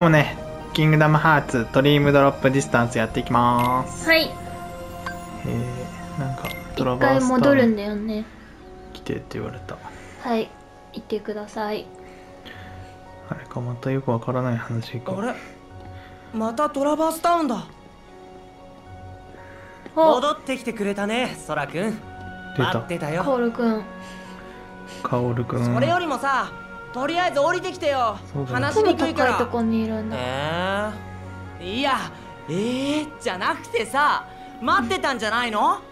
もうね、キングダムハーツドリームドロップディスタンスやっていきます。 はい。 なんかト一回ラバースタ戻るんーだよね。 来てって言われた。 はい。行ってください。 あれか、またよくわからない話か。 あれ、またトラバースタウンだ。 戻ってきてくれたね、ソラくん。 出待ってたよ。 カオルくん。 カオルくん。 それよりもさ、とりあえず降りてきてよ。話しすぐにくいから。 高いとこにいるんだ。 いや、じゃなくてさ、待ってたんじゃないの？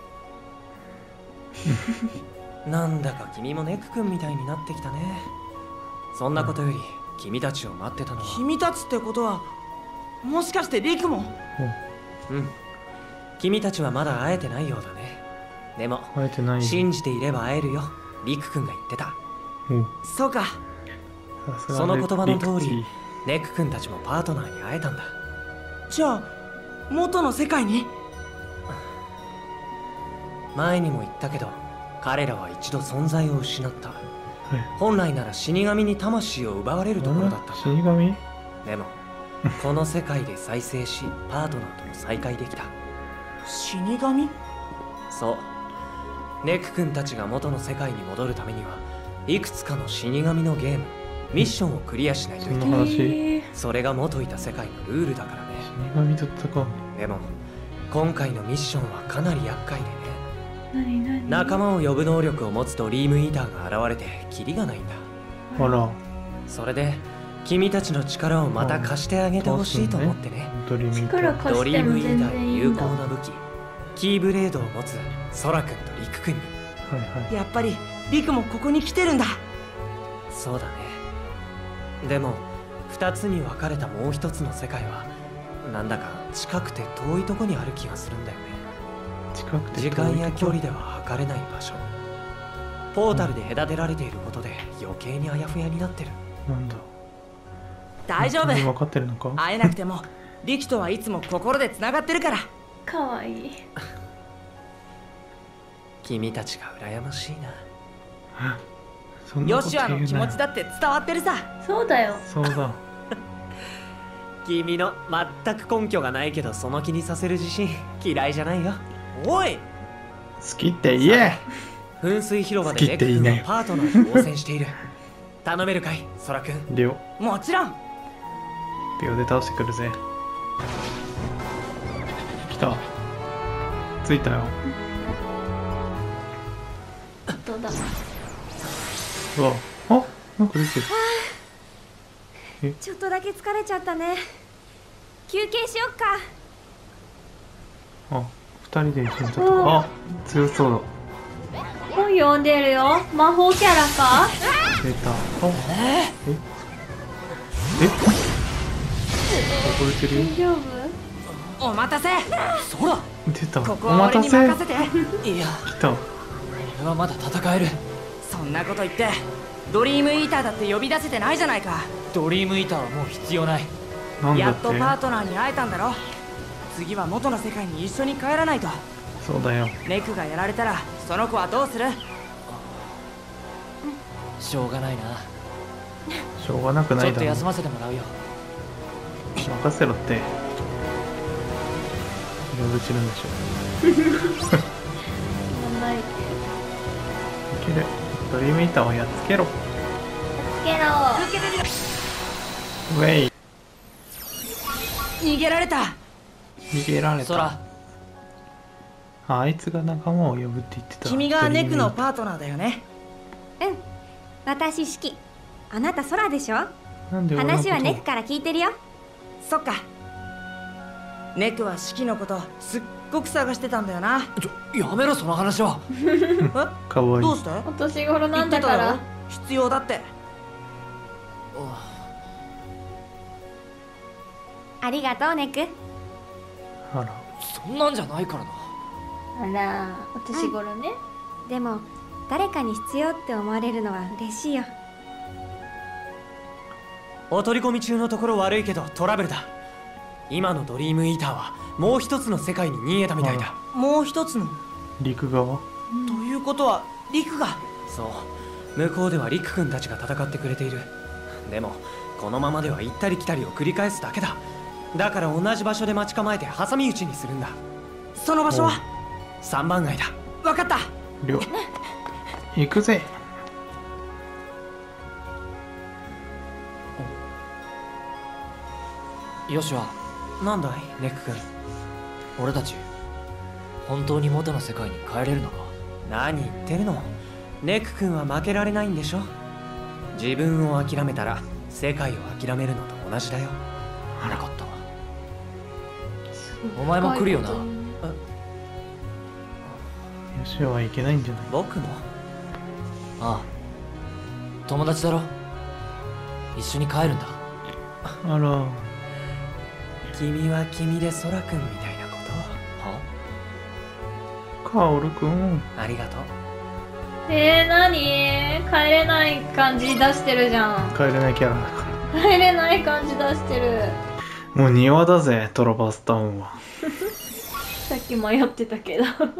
なんだか君もネク君みたいになってきたね。そんなことより君たちを待ってたのは。 君たちってことはもしかしてリクも？ うん、君たちはまだ会えてないようだね。でも会えてない。 信じていれば会えるよ、リク君が言ってた。 そうか。 その言葉の通りネク君たちもパートナーに会えたんだ。 じゃあ元の世界に？ 前にも言ったけど彼らは一度存在を失った。 はい、 本来なら死神に魂を奪われるところだった。 死神？ でもこの世界で再生しパートナーとも再会できた。 死神？ そうネク君たちが元の世界に戻るためにはいくつかの死神のゲームミッションをクリアしないといけない。それが元いた世界のルールだからね。 死神だったか。でも今回のミッションはかなり厄介でね。 何仲間を呼ぶ能力を持つドリームイーターが現れてキリがないんだ。 あら。 それで君たちの力をまた貸してあげてほしいと思ってね。 ドリームイーター。 ドリームイーターに有効な武器キーブレードを持つソラ君とリク君に。 はいはい。 やっぱりリクもここに来てるんだ。 そうだね。でも2つに分かれたもう一つの世界はなんだか近くて遠いとこにある気がするんだよね。 近くて時間や距離では測れない場所。ポータルで隔てられていることで余計にあやふやになってる。 なんだ。 大丈夫。 分かってるのか？ 会えなくてもリクとはいつも心でつながってるから。 かわいい。 君たちが羨ましいな。 ヨシュアの気持ちだって伝わってるさ。 そうだよ。 そうだ。 君の全く根拠がないけどその気にさせる自信嫌いじゃないよ。 おい、 好きって言え。 噴水広場でネク君はパートナーと応戦している。頼めるかい、ソラ君。 リオ。 もちろん。 秒で倒してくるぜ。来た。着いたよ。 どうだ。 うわ、あ、なんか出てる。 ちょっとだけ疲れちゃったね。休憩しよっか。 あ、二人で一緒にちょっと。あ、強そうだ。 本読んでるよ。魔法キャラか？ 出た。あ、溺れてるよ。 大丈夫？ お待たせ。 そら出た。 ここは俺に任せて。 いや、 来た。 俺はまだ戦える。 そんなこと言ってドリームイーターだって呼び出せてないじゃないか。 ドリームイーターはもう必要ない。 なんだっやってとパートナーに会えたんだろ。次は元の世界に一緒に帰らないと。 そうだよ。 ネクがやられたらその子はどうする？ しょうがないな。 しょうがなくないだろ。 ちょっと休ませてもらうよ。 任せろって。いろいろ散るんでしょ。 問題。 いける。ドリームイーターをやっつけろ。 やっつけろ。 ウェイ。 逃げられた。 逃げられた。 空。 あいつが仲間を呼ぶって言ってた。 君がネクのパートナーだよね。 うん、私シキ。あなた空でしょ。 なんで俺のこと話はネクから聞いてるよ。 そっか。ネクはシキのことすっごく探してたんだよな。 やめろその話は。 かわいい。 どうして？ お年頃なんだか言ってたらよ。必要だって。 ありがとうネク。 あら。 そんなんじゃないからな。 あら、お年頃ね。 でも誰かに必要って思われるのは嬉しいよ。 お取り込み中のところ悪いけどトラブルだ。今のドリームイーターはもう一つの世界に逃げたみたいだ。 もう一つの。 陸側。 ということはリクが。 そう、向こうではリク君たちが戦ってくれている。でもこのままでは行ったり来たりを繰り返すだけだ。だから同じ場所で待ち構えて挟み撃ちにするんだ。 その場所は 3番街だ。 分かった。 りょ行くぜ。 よしは、 なんだいネック君。 俺たち本当に元の世界に帰れるのか？ 何言ってるの。ネック君は負けられないんでしょ。自分を諦めたら世界を諦めるのと同じだよ。 なかった。お前も来るよな。 よしはいけないんじゃない？ 僕も。 ああ、友達だろ。一緒に帰るんだ。 あら、 君は君で空君みたいなこは？ カオルくん。 と。ありがとう。 なに帰れない感じ出してるじゃん。 帰れないキャラだか帰れない感じ出してる。 ら。もう庭だぜ、トラバースタウンは。 さっき迷ってたけど。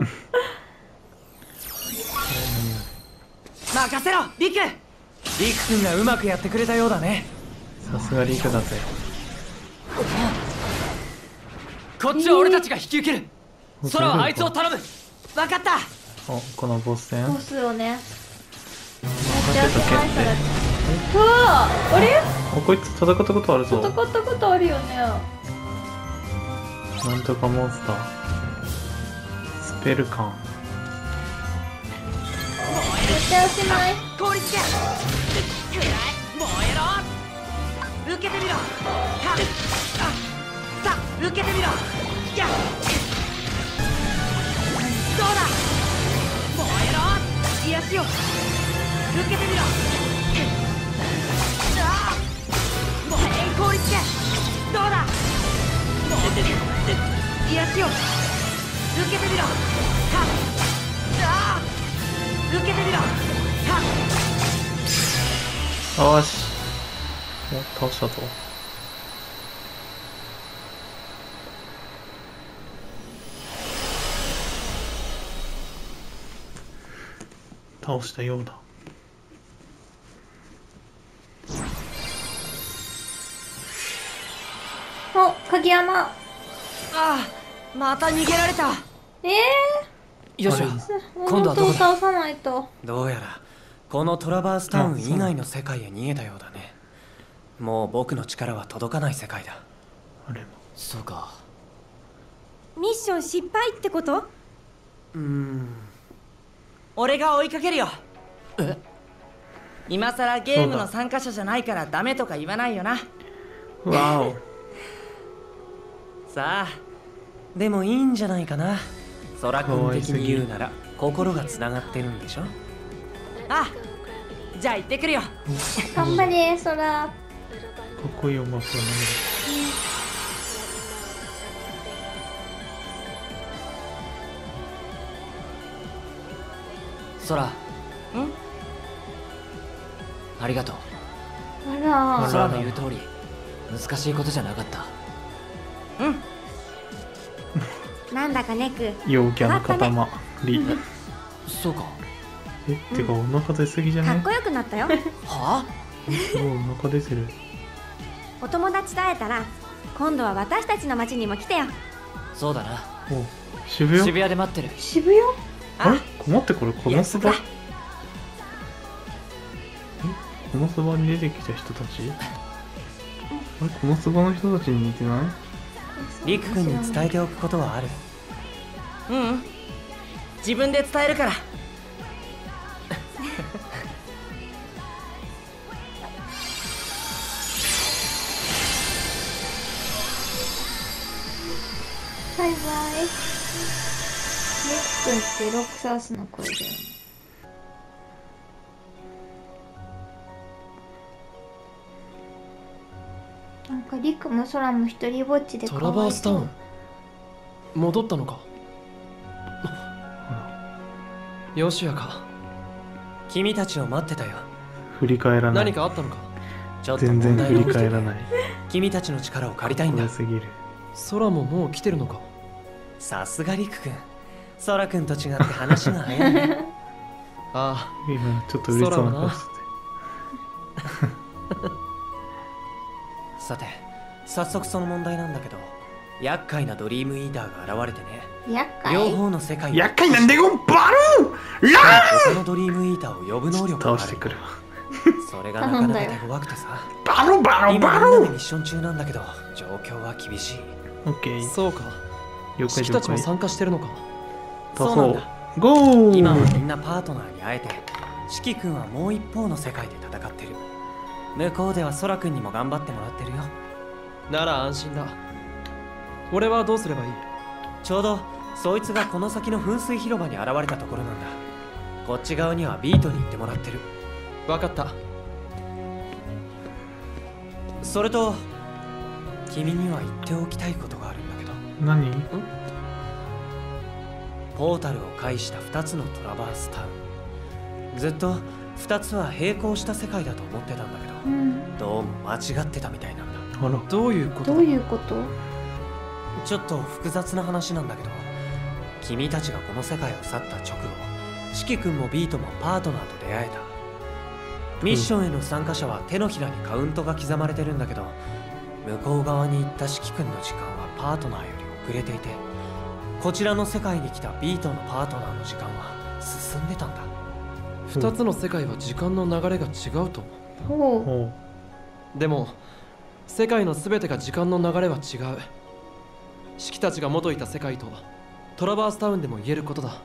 任せろリク。 リク君がうまくやってくれたようだね。 さすがリクだぜ。 こっちは俺たちが引き受ける。空はあいつを頼む。 分かった。 お、このボス戦。 ボスをね。やっ任てあせとけっげましたら。 て。 うわあれお、こいつ戦ったことあるぞ。 戦ったことあるよね。 なんとかモンスター。スペルカン。 絶対落ちない。 効率け。くらい燃えろ。受けてみろ。はっさあ受けてみろ。やっどうだ。燃えろ。癒しを受けてみろ。燃え効率け。どうだ。癒しを受けてみろ。はっ受けてみろ。 よし。お、倒したぞ。倒したようだ。 お、影山。 ああ、また逃げられた。 よしは、今今度はどこだ？ 倒さないと。 どうやらこのトラバースタウン以外の世界へ逃げたようだね。もう僕の力は届かない世界だ。 あれも。 そうか。 ミッション失敗ってこと？ 俺が追いかけるよ。 え？ 今さらゲームの参加者じゃないからダメとか言わないよな。 わお。 さあでもいいんじゃないかな。空君的に言うなら心がつながってるんでしょ。 あ、じゃあ行ってくるよ。 頑張れ、空。 かっこいい音楽を投空、 ん？ ありがとう。 あら。 空の言う通り、難しいことじゃなかった。 なんだかネク。 げる。陽キャの塊。 そうか。 てかお腹出すぎじゃない？ かっこよくなったよ。 はすごいお腹出てる。 お友達と会えたら今度は私たちの町にも来てよ。 そうだな。 お、渋谷。 渋谷で待ってる。 渋谷？ あれ、待って、これこのそば。このそばに出てきた人たち？あれ、このそばの人たちに似てない？ リク君に伝えておくことはある。 自分で伝えるから。 バイバイ。ネックってロクサースの声だよね。なんかリクも空も一人ぼっちでかトラバわいそうースタウン。戻ったのか。ヨシアか。 君たちを待ってたよ。 振り返らない。 何かあったのか。 ちょっと全然振り問題が起きてて返らない。 君たちの力を借りたいんだ怖。すぎる。 空ももう来てるのか。 さすがリク君。空君と違って話が早いね。 あ今ちょっと嬉しそうな顔してて。 さて、早速その問題なんだけど、厄介なドリームイーターが現れてね。 厄介。 両方の世界を厄介なんでゴンバルーラ他のドリームイーターを呼ぶ能力がある。 倒してくるわ。 それがなかなか手強くてさ。 バロバロ今バロみんなでミッション中なんだけど、状況は厳しい。 オッケー。 そうか。 了解シキたちも参加してるのか。 そうなんだ。 ゴー。 今はみんなパートナーに会えて、四季君はもう一方の世界で戦ってる。向こうでは空君にも頑張ってもらってるよ。 なら安心だ。俺はどうすればいい？ ちょうどそいつがこの先の噴水広場に現れたところなんだ。こっち側にはビートに行ってもらってる。 わかった。 それと君には言っておきたいことがあるんだけど。 何？ ポータルを介した2つのトラバースタウン。ずっと2つは並行した世界だと思ってたんだけど、 うん。 どうも間違ってたみたいなんだ。 あら。 どういうことどういうこと？ ちょっと複雑な話なんだけど、君たちがこの世界を去った直後、四季君もビートもパートナーと出会えた。ミッションへの参加者は手のひらにカウントが刻まれてるんだけど、向こう側に行った四季君の時間はパートナーより遅れていて、こちらの世界に来たビートのパートナーの時間は進んでたんだ。 二つの世界は時間の流れが違うと。 ほう。 ほでも世界の全てが時間の流れは違う。シキたちが元いた世界とトラバースタウンでも言えることだ。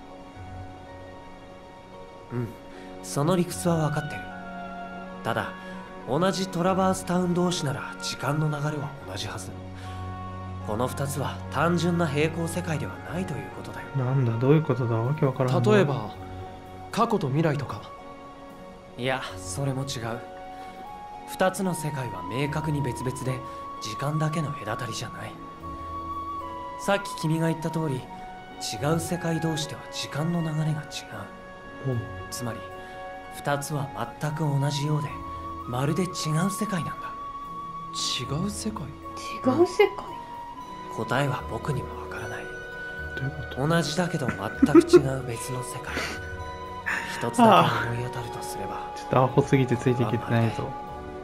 うん、その理屈は分かってる。ただ同じトラバースタウン同士なら時間の流れは同じはず。この2つは単純な平行世界ではないということだよ。 う。なんだ、どういうことだ、わけわからんな。 例えば過去と未来とか。 いや、それも違う。2つの世界は明確に別々で時間だけの隔たりじゃない。さっき君が言った通り、違う世界同士では時間の流れが違う。 ほう。 つまり2つは全く同じようで、まるで違う世界なんだ。 違う世界？ 違う世界。 答えは僕にはわからない。 どういうこと？ 同じだけど全く違う別の世界。一つだけ思い当たるとすれば、 ちょっとアホすぎてついていけてないぞ。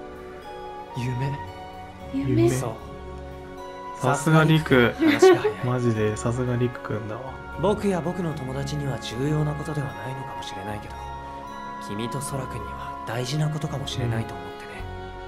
夢。 夢。 そう。 さすがリク。 話が早い。 マジでさすがリクくんだわ。 僕や僕の友達には重要なことではないのかもしれないけど、君と空君には大事なことかもしれないと思ってね。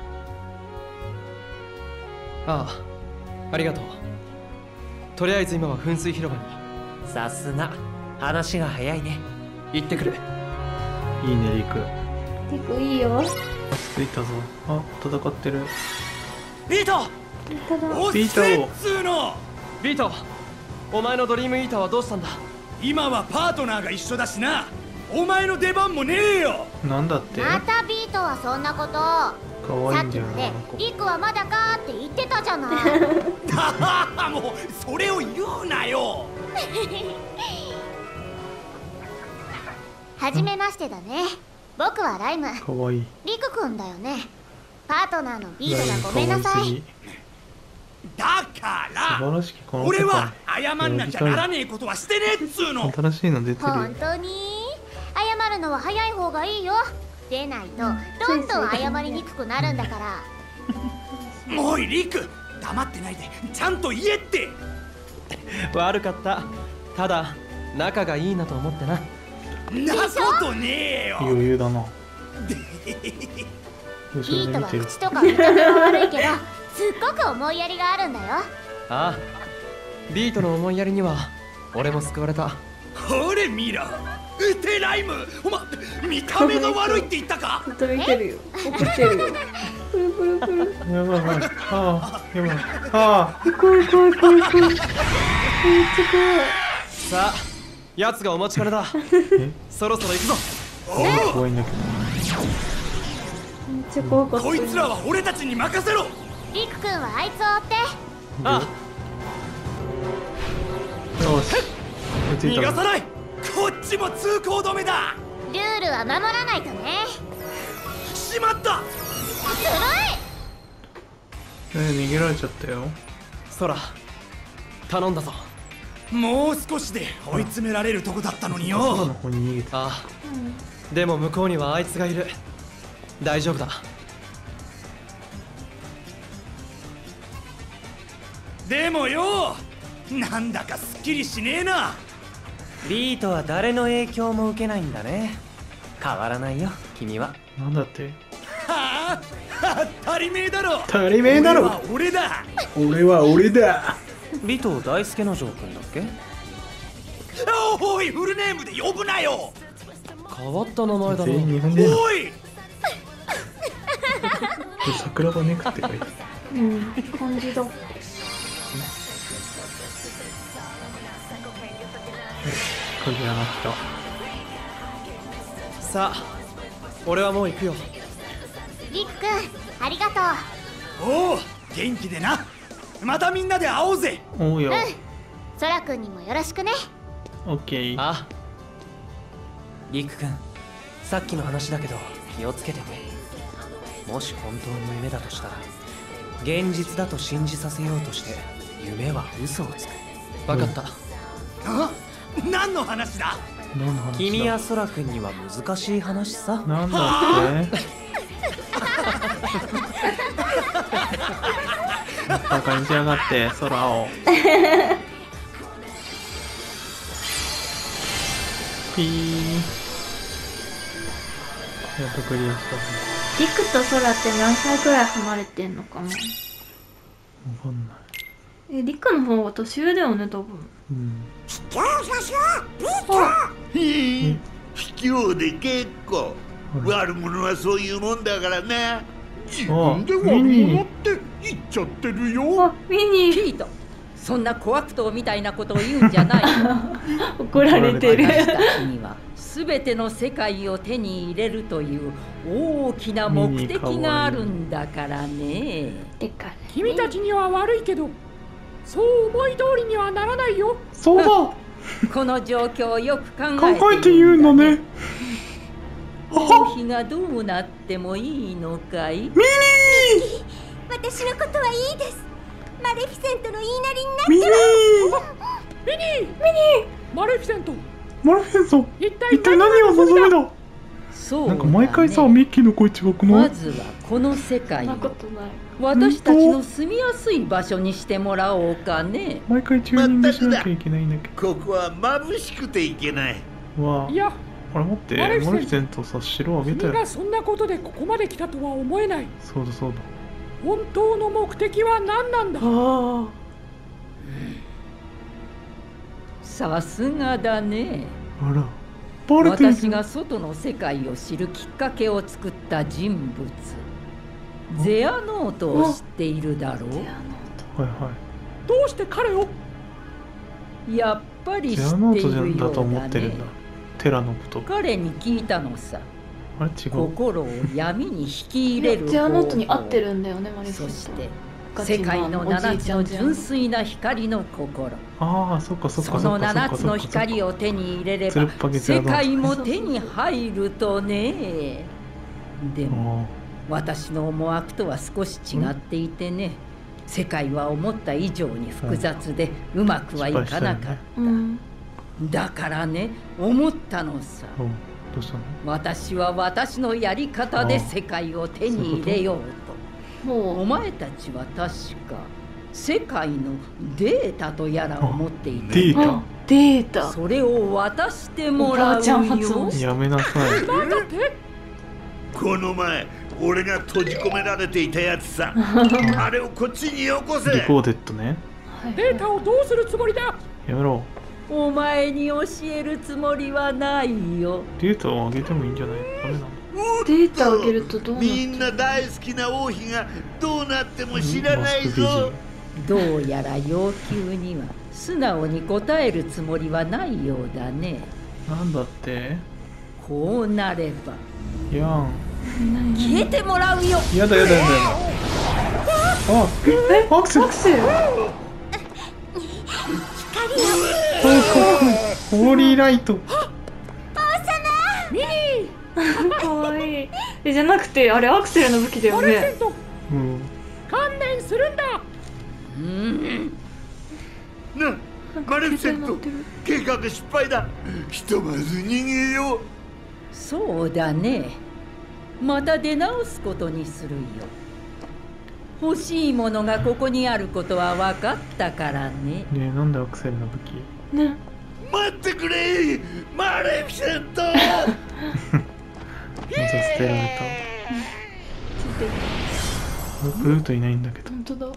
ああ、ありがとう。とりあえず今は噴水広場にさすが、話が早いね。 行ってくる。 いいね、リク。 リクいいよ。 着いたぞ。あ、戦ってる。 ビートただ。 おっせっつーの。 ビート、お前のドリームイーターはどうしたんだ？ 今はパートナーが一緒だしな。お前の出番もねえよ。 なんだって？ またビートはそんなこと。 かわいいんだよな、 さっきまであの子。 リクはまだかって言ってたじゃない。 もうそれを言うなよ。 はじめましてだね。僕はライム。 かわいい。 リクくんだよね。パートナーのビートがごめんかわなさい。 いすぎ。 だから素晴らしきこの世界。 俺は謝んなきゃならねえことはしてねえっつうの。 新しいの出てるよ。 本当に謝るのは早い方がいいよ。でないとどんどん謝りにくくなるんだから。 おいリク、黙ってないでちゃんと言えって。 悪かった。ただ仲がいいなと思ってな。 なことねえよ。 余裕だな。後ビートろで見てる。 は口とか見た目は悪いけどすっごく思いやりがあるんだよ。 ああ、ビートの思いやりには俺も救われた。 ほれ見ろ、テライム、お前見た目が悪いって言ったか。 ずっと見てるよ。怒ってるよ。プルプルプル。 やばいやばい。ああ、やばい。ああ。 怖い怖い怖い怖い。めっちゃさあ、奴がお待ちかねだ。 え、 そろそろ行くぞ。 怖いんだけど。 めっちゃ怖かった。 こいつらは俺たちに任せろ。 リクくんはあいつを追って。 あよし。追いついたぞ。 逃がさない。こっちも通行止めだ。 ルールは守らないとね。 しまった。 逃げられちゃったよ。 ソラ、頼んだぞ。 もう少しで追い詰められるとこだったのに空のよ。 方に逃げて。 ああ、でも向こうにはあいつがいる。大丈夫だ。 でもよ、なんだかすっきりしねえな。 ビートは誰の影響も受けないんだね。変わらないよ君は。 なんだって。 はあ、当たり前だろ。 当たり前だろ。 俺は俺だ。 俺は俺だ。 尾藤大輔の城君だっけ？ おい、フルネームで呼ぶなよ。 変わった名前だな。 全員日本語だ。 おい、 桜庭ネクって書いてある。 うん感じだ。 これ上がった。 さあ俺はもう行くよ。 リック君ありがとう。 おお、元気でな。またみんなで会おうぜ。 おうよ。 ソラ君にもよろしくね。 オッケー。 あ、 リク君、さっきの話だけど気をつけてね。もし本当に夢だとしたら現実だと信じさせようとして夢は嘘をつく。 分かった。 あ、何の話だ。 何の話だ。 君や空君には難しい話さ。 なんだって。バカにしやがって空を。ピー。やっとクリアした。 リクとソラって何歳くらい離れてんのかな。 わかんない。 リクの方が年上だよね多分。 うん。 卑怯で結構。悪者はそういうもんだからな。 自分で悪者って言っちゃってるよ。 あ、ミニピート、そんな小悪党みたいなことを言うんじゃないよ。怒られてる。 私たちには全ての世界を手に入れるという大きな目的があるんだからね。 君たちには悪いけど、そう思い通りにはならないよ。 そうだ。 この状況をよく考えて言うんだね。 王妃がどうなってもいいのかい？ミニー、 私のことはいいです。マレフィセントの言いなりになってはミニー、マレフィセント、一体何を望みだ。 そう、 なんか毎回さ、ミッキーの声違くない？ まずはこの世界を私たちの住みやすい場所にしてもらおうかね。 毎回チューニングしなきゃいけないんだけど。ここは眩しくていけない。 わあ。 いや、 あれ待って、マレフィセントさ、城あげたよ。 君がそんなことでここまで来たとは思えない。 そうだそうだ。 本当の目的は何なんだ。 さすがだね。 あら、バレてる。 私が外の世界を知るきっかけを作った人物、ゼアノートを知っているだろう。 はいはい。どうして彼を？ やっぱり知っているようだね。 ゼアノートだと思ってるんだ。テラのこと。 彼に聞いたのさ。 あれ違う。 心を闇に引き入れる方法。 ゼアノートに合ってるんだよね、マリフィセント。 そして世界の7つの純粋な光の心。 ああ、そっかそっかそっか。 その7つの光を手に入れれば世界も手に入るとね。でも私の思惑とは少し違っていてね。世界は思った以上に複雑でうまくはいかなかった。だからね、思ったのさ。 どうしたの？ 私は私のやり方で世界を手に入れようと。お前たちは確か世界のデータとやらを持っていて、 データ。 それを渡してもらうよ。 やめなさい。 この前俺が閉じ込められていたやつさ。あれをこっちによこせ。 リコーデットね。 データをどうするつもりだ。 やめろ。 お前に教えるつもりはないよ。 データを上げてもいいんじゃない？ダメなの？ データを上げるとどうなる？ みんな大好きな王妃がどうなっても知らないぞ。 どうやら要求には素直に答えるつもりはないようだね。 なんだって？ こうなればやん。 消えてもらうよ。 やだやだやだやだ。あ、アクセル。ホーリーライト。 王様。 ミニー。かわいい。じゃなくてあれアクセルの武器だよね。 観念するんだ。 マレフィセント、計画失敗だ。ひとまず逃げよう。 そうだね。また出直すことにするよ。 欲しいものがここにあることは分かったからね。 ねえ、なんでアクセルの武器？ ね。 待ってくれマレフィセントまず捨てられた。ブルートいないんだけど。 本当だ。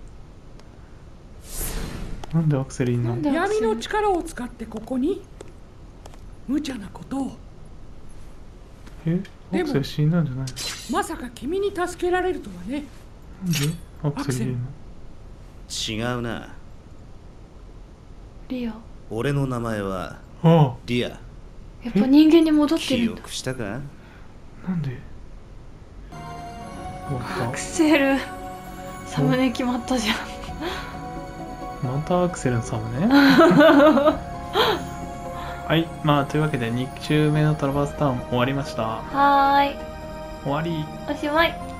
なんでアクセルいんの？ 闇の力を使ってここに無茶なことを。 アクセル死んだんじゃないの？ まさか君に助けられるとはね。 なんでアクセルいるの？ 違うな。 リア。 俺の名前はリア。 やっぱ人間に戻ってるんだ。 記憶したか？ なんで？ アクセルサムネ決まったじゃん。 またアクセルのサムネ？はい、まあというわけで2週目のトラバースタウン終わりました。 はーい。 終わり。 おしまい。